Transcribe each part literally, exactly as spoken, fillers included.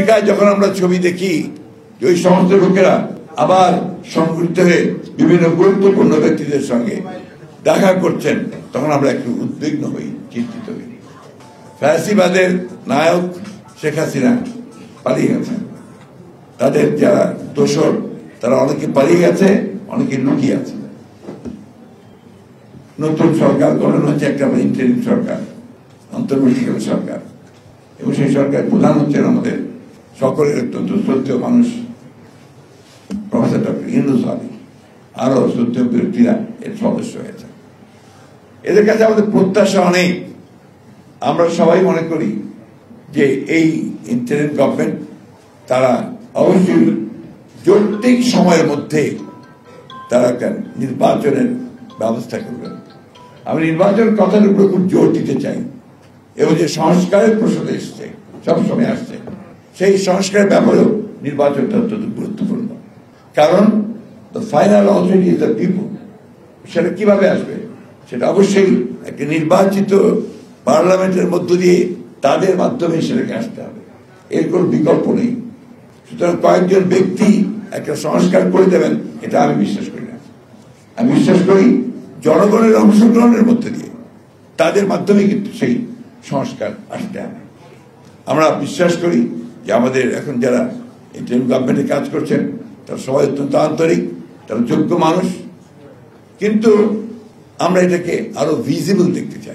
পত্রিকায় যখন আমরা ছবি দেখি যে ওই সমস্ত লোকেরা আবার সংগঠিত হয়ে বিভিন্ন গুরুত্বপূর্ণ ব্যক্তিদের সঙ্গে দেখা করছেন, তখন আমরা একটু উদ্বিগ্ন হই, চিন্তিত হই। ফ্যাসিবাদের নায়ক শেখ হাসিনা পালিয়ে গেছেন, তাদের যারা দোসর তারা অনেকে পালিয়ে গেছে, অনেকে লুকিয়ে আছে। নতুন সরকার গঠন হচ্ছে, একটা ইন্টারিম সরকার, অন্তর্বর্তীকালীন সরকার, এবং সেই সরকারের প্রধান হচ্ছেন আমাদের সকলের অত্যন্ত শ্রদ্ধেয় মানুষ প্রফেসর ডক্টর ইউনূস আলী, আরো শ্রদ্ধেয় ব্যক্তিরা এর সদস্য হয়েছে। এদের কাছে আমাদের প্রত্যাশা অনেক। আমরা সবাই মনে করি যে এই ইন্টারিম গভর্নমেন্ট তারা অবশ্যই যৌক্তিক সময়ের মধ্যে তারা একটা নির্বাচনের ব্যবস্থা করবেন। আমি নির্বাচনের কথার উপরে খুব জোর দিতে চাই, এবং যে সংস্কারের প্রশ্ন এসছে, সবসময় আসছে, সেই সংস্কারের ব্যাপারেও নির্বাচনটা অত্যন্ত গুরুত্বপূর্ণ। কারণ the final authority is the people. সেটা কিভাবে আসবে? সেটা অবশ্যই একটা নির্বাচিত পার্লামেন্টের মধ্য দিয়ে তাদের মাধ্যমে সেটাকে আসতে হবে, এর কোনো বিকল্প নেই। সুতরাং কয়েকজন ব্যক্তি একটা সংস্কার করে দেবেন, এটা আমি বিশ্বাস করি না। আমি বিশ্বাস করি জনগণের অংশগ্রহণের মধ্যে দিয়ে তাদের মাধ্যমে কিন্তু সেই সংস্কার আসতে হবে। আমরা বিশ্বাস করি যে আমাদের এখন যারা ইন্টারিম গভর্নমেন্টে কাজ করছেন তারা সবাই অত্যন্ত আন্তরিক, তারা যোগ্য মানুষ, কিন্তু আমরা এটাকে আরো ভিজিবল দেখতে চাই,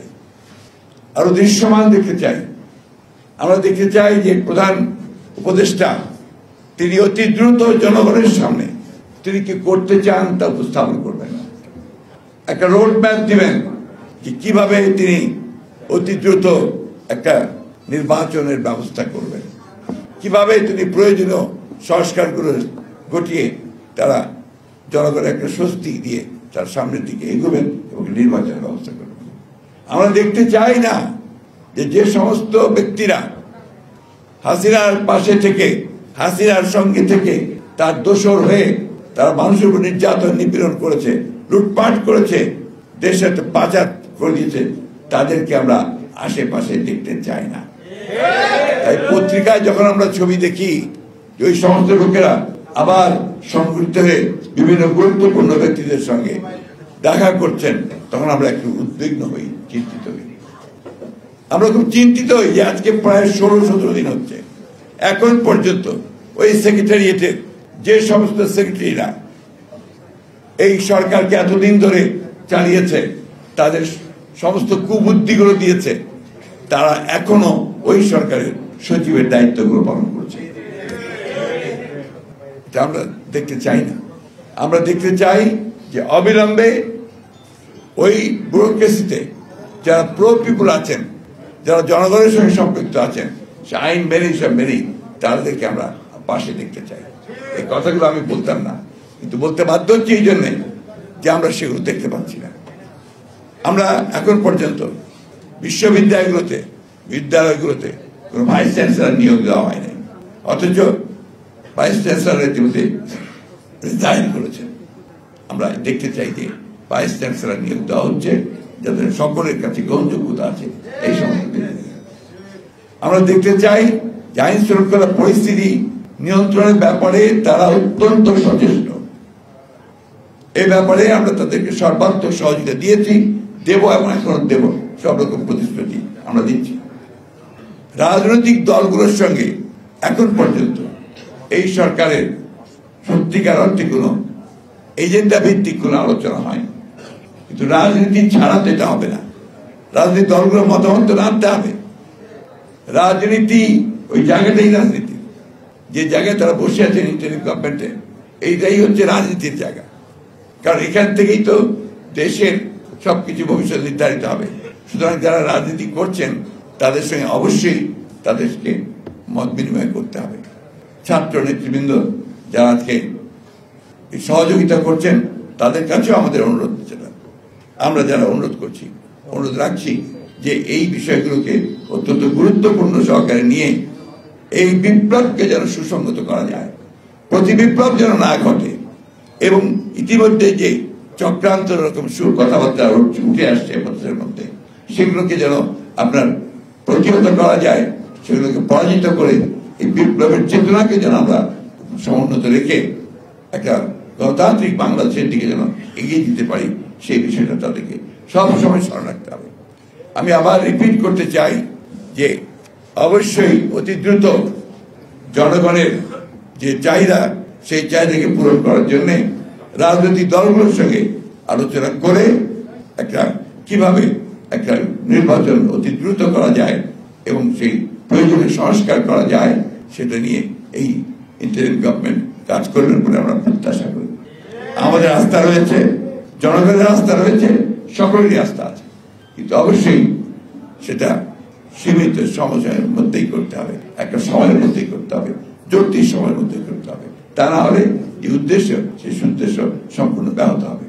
আরো দৃশ্যমান দেখতে চাই। আমরা দেখতে চাই যে প্রধান উপদেষ্টা তিনি অতি দ্রুত জনগণের সামনে তিনি কি করতে চান তা উপস্থাপন করবেন, একটা রোড ম্যাপ দিবেন যে কিভাবে তিনি অতি দ্রুত একটা নির্বাচনের ব্যবস্থা করবেন, কিভাবে তিনি প্রয়োজনীয় সংস্কারগুলো ঘটিয়ে তারা জনগণের একটা স্বস্তি দিয়ে তার সামনের দিকে এগোবেন এবং নির্বাচনের ব্যবস্থা করবেন। আমরা দেখতে চাই না যে যে সমস্ত ব্যক্তিরা হাসিনার পাশে থেকে, হাসিনার সঙ্গে থেকে তার দোসর হয়ে তারা মানুষের উপর নির্যাতন নিপীড়ন করেছে, লুটপাট করেছে, দেশের পাচার করে দিয়েছে, তাদেরকে আমরা আশেপাশে দেখতে চাই না। তাই পত্রিকায় যখন আমরা ছবি দেখি যে ওই সমস্ত লোকেরা আবার সংগঠিত হয়ে বিভিন্ন গুরুত্বপূর্ণ ব্যক্তিদের সঙ্গে দেখা করছেন, তখন আমরা একটু উদ্বিগ্ন হই, চিন্তিত হই। আমরা খুব চিন্তিত হই যে আজকে প্রায় ষোলো সতেরো দিন হচ্ছে, এখন পর্যন্ত ওই সেক্রেটারিয়েটের যে সমস্ত সেক্রেটারিরা এই সরকারকে এতদিন ধরে চালিয়েছে, তাদের সমস্ত কুবুদ্ধিগুলো দিয়েছে, তারা এখনো ওই সরকারের সচিবের দায়িত্বগুলো পালন করছে। এটা আমরা দেখতে চাই না। আমরা দেখতে চাই যে অবিলম্বে ওই ব্যুরোক্রেসিতে যারা প্রো পিপুল আছেন, যারা জনগণের সঙ্গে সম্পৃক্ত আছেন, সে আইন মেনেই সব মেনেই তাদেরকে আমরা পাশে দেখতে চাই। এই কথাগুলো আমি বলতাম না, কিন্তু বলতে বাধ্য হচ্ছি এই জন্যে যে আমরা সেগুলো দেখতে পাচ্ছি না। আমরা এখন পর্যন্ত বিশ্ববিদ্যালয়গুলোতে, বিদ্যালয়গুলোতে কোনো ভাইস চ্যান্সেলর নিয়োগ দেওয়া হয়নি, অথচ ভাইস চ্যান্সেলর ইতিমধ্যে রিজাইন করেছেন। আমরা দেখতে চাই যে ভাইস চ্যান্সেলর নিয়োগ দেওয়া হচ্ছে যাদের সকলের কাছে গ্রহণযোগ্যতা আছে। এই সমস্ত আমরা দেখতে চাই যে আইন শৃঙ্খলা পরিস্থিতি নিয়ন্ত্রণের ব্যাপারে তারা অত্যন্ত সচেষ্ট। এই ব্যাপারে আমরা তাদেরকে সর্বাত্মক সহযোগিতা দিয়েছি, দেব এবং এখন দেব, সব রকম প্রতিশ্রুতি আমরা দিচ্ছি। রাজনৈতিক দলগুলোর সঙ্গে এখন পর্যন্ত এই সরকারের সত্যিকার অর্থে কোনো এজেন্ডা ভিত্তিক কোনো আলোচনা হয়, কিন্তু রাজনীতি ছাড়া তো এটা হবে না। রাজনৈতিক দলগুলোর মতামত আনতে হবে। রাজনীতি ওই জায়গাটাই রাজনীতি, যে জায়গায় তারা বসে আছেন ইন্টারিম গভর্নমেন্টে, এইটাই হচ্ছে রাজনীতির জায়গা। কারণ এখান থেকেই তো দেশের সবকিছু ভবিষ্যৎ নির্ধারিত হবে। সুতরাং যারা রাজনীতি করছেন তাদের সঙ্গে অবশ্যই তাদেরকে মত বিনিময় করতে হবে। ছাত্র নেতৃবৃন্দ যারা আজকে সহযোগিতা করছেন তাদের কাছেও আমাদের অনুরোধ, সেটা আমরা যারা অনুরোধ করছি, অনুরোধ রাখছি যে এই বিষয়গুলোকে অত্যন্ত গুরুত্বপূর্ণ সহকারে নিয়ে এই বিপ্লবকে যেন সুসংগত করা যায়, প্রতি বিপ্লব যেন না ঘটে, এবং ইতিমধ্যে যে চক্রান্ত রকম সুর কথাবার্তা উঠে আসছে মানুষের মধ্যে, সেগুলোকে যেন আপনার প্রতিহত করা যায়, সেগুলোকে পরাজিত করে এই বিপ্লবের চেতনাকে যেন আমরা সমুন্নত রেখে একটা গণতান্ত্রিক বাংলাদেশের দিকে যেন এগিয়ে দিতে পারি, সেই বিষয়টা তাদেরকে সবসময় স্মরণ রাখতে হবে। আমি আবার রিপিট করতে চাই যে অবশ্যই অতি দ্রুত জনগণের যে চাহিদা, সেই চাহিদাকে পূরণ করার জন্য রাজনৈতিক দলগুলোর সঙ্গে আলোচনা করে একটা কিভাবে একটা নির্বাচন অতি দ্রুত করা যায় এবং সেই প্রয়োজনীয় সংস্কার করা যায়, সেটা নিয়ে এই ইন্টারিম গভর্নমেন্ট কাজ করবেন বলে আমরা প্রত্যাশা করি। আমাদের আস্থা রয়েছে, জনগণের আস্থা রয়েছে, সকলেরই আস্থা আছে, কিন্তু অবশ্যই সেটা সীমিত সময়ের মধ্যেই করতে হবে, একটা সময়ের মধ্যেই করতে হবে, যৌক্তিক সময়ের মধ্যে করতে হবে। তা না হলে যে উদ্দেশ্য, সেই উদ্দেশ্য সম্পূর্ণ ব্যাহত হবে।